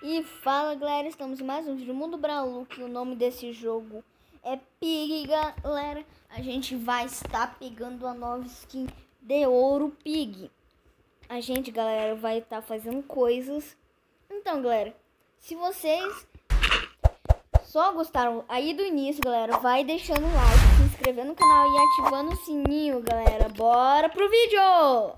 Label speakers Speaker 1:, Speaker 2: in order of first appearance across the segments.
Speaker 1: E fala galera, estamos em mais um vídeo do Mundo Brawl, que o nome desse jogo é Pig, galera. A gente vai estar pegando a nova skin de Ouro Pig. A gente, galera, vai estar fazendo coisas. Então, galera, se vocês só gostaram aí do início, galera, vai deixando o like, se inscrevendo no canal e ativando o sininho, galera. Bora pro vídeo!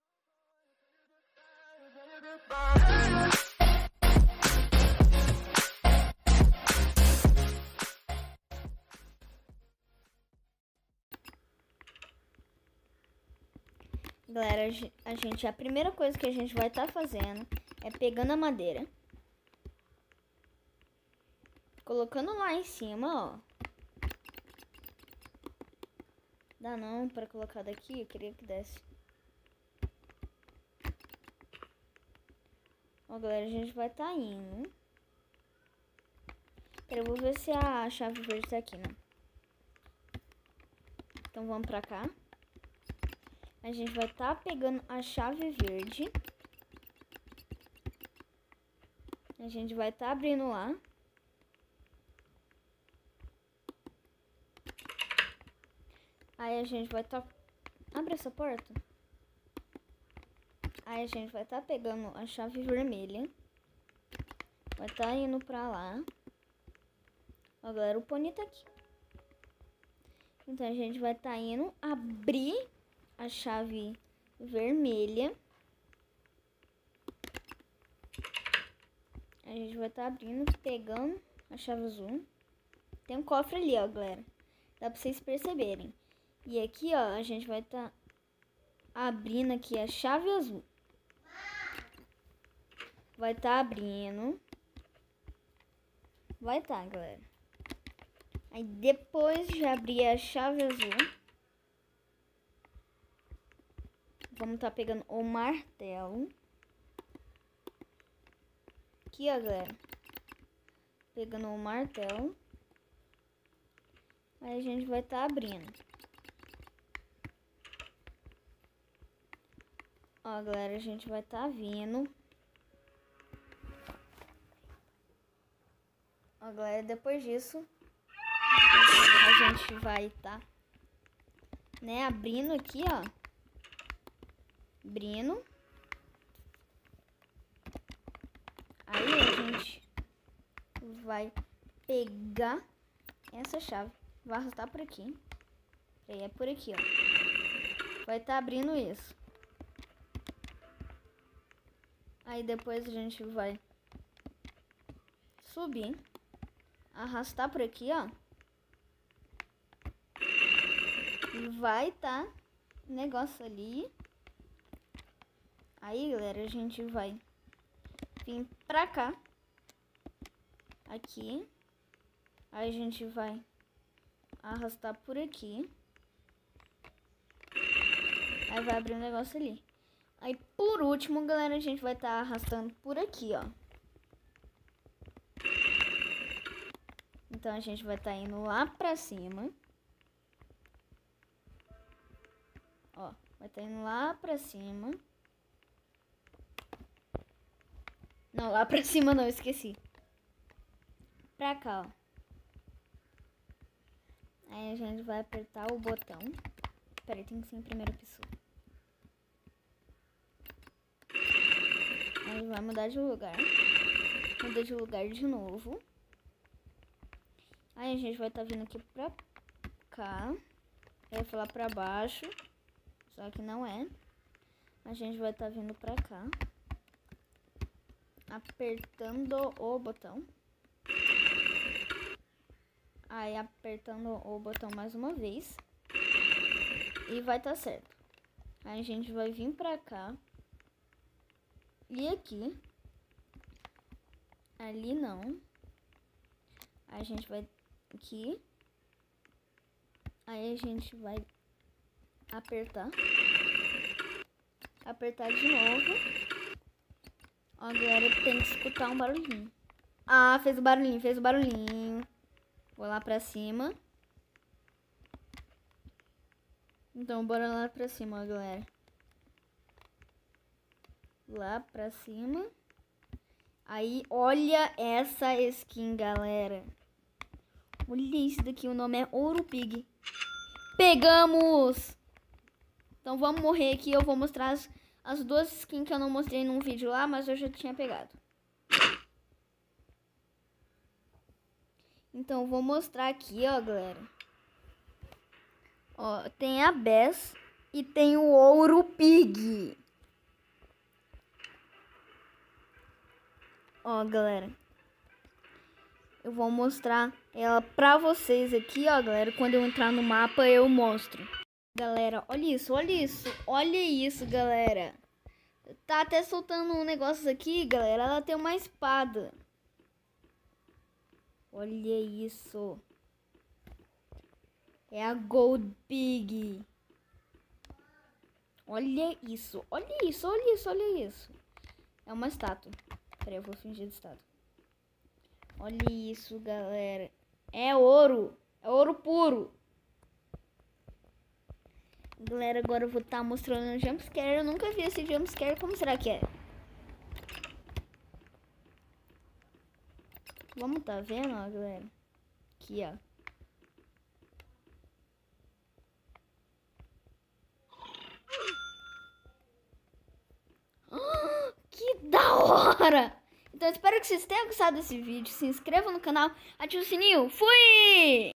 Speaker 1: Galera, a primeira coisa que a gente vai estar fazendo é pegando a madeira, colocando lá em cima, ó. Dá não para colocar daqui, eu queria que desse. Ó, galera, a gente vai estar indo. Eu vou ver se a chave verde tá aqui, né? Então vamos pra cá. A gente vai estar pegando a chave verde. A gente vai estar abrindo lá. Aí a gente vai estar... Abre essa porta. Aí a gente vai estar pegando a chave vermelha. Vai estar indo pra lá. Ó, galera, o pônei tá aqui. Então a gente vai estar indo abrir a chave vermelha. A gente vai estar abrindo, pegando a chave azul. Tem um cofre ali, ó, galera. Dá pra vocês perceberem. E aqui, ó, a gente vai estar abrindo aqui a chave azul. Vai estar abrindo. Vai estar, galera. Aí depois de abrir a chave azul, vamos estar pegando o martelo. Aqui, ó, galera. Pegando o martelo. Aí a gente vai estar abrindo. Ó, galera, a gente vai estar vindo. Ó, galera, depois disso, a gente vai estar, né, abrindo aqui, ó. Abrindo. Aí a gente vai pegar essa chave. Vai arrastar por aqui. Aí é por aqui, ó. Vai estar abrindo isso. Aí depois a gente vai subir. Arrastar por aqui, ó. E vai estar negócio ali. Aí, galera, a gente vai vir pra cá. Aqui. Aí a gente vai arrastar por aqui. Aí vai abrir um negócio ali. Aí, por último, galera, a gente vai estar arrastando por aqui, ó. Então, a gente vai estar indo lá pra cima. Ó, vai estar indo lá pra cima. Não, lá pra cima não, esqueci. Pra cá, ó. Aí a gente vai apertar o botão. Pera aí, tem que ser em primeira pessoa. Aí vai mudar de lugar. Muda de lugar de novo. Aí a gente vai estar vindo aqui pra cá. Eu ia falar pra baixo. Só que não é. A gente vai estar vindo pra cá. Apertando o botão. Aí apertando o botão mais uma vez. E vai estar certo. Aí a gente vai vir pra cá. E aqui. Ali não. Aí a gente vai aqui. Aí a gente vai apertar. Apertar de novo. Ó, galera, tem que escutar um barulhinho. Ah, fez o barulhinho, fez o barulhinho. Vou lá pra cima. Então, bora lá pra cima, ó, galera. Lá pra cima. Aí, olha essa skin, galera. Olha isso daqui, o nome é Ouro Pig. Pegamos! Então vamos morrer aqui, eu vou mostrar as duas skins que eu não mostrei num vídeo lá, mas eu já tinha pegado. Então vou mostrar aqui, ó, galera. Ó, tem a Bess e tem o Ouro Pig. Ó, galera. Eu vou mostrar ela pra vocês aqui, ó, galera. Quando eu entrar no mapa, eu mostro. Galera, olha isso, olha isso. Olha isso, galera. Tá até soltando um negócio aqui, galera. Ela tem uma espada. Olha isso. É a Gold Pig. Olha isso, olha isso, olha isso, olha isso. É uma estátua. Peraí, eu vou fingir de estátua. Olha isso, galera. É ouro. É ouro puro. Galera, agora eu vou estar mostrando um jumpscare. Eu nunca vi esse jumpscare. Como será que é? Vamos tá vendo, ó, galera? Aqui, ó. Que da hora! Então, espero que vocês tenham gostado desse vídeo. Se inscrevam no canal, ative o sininho. Fui!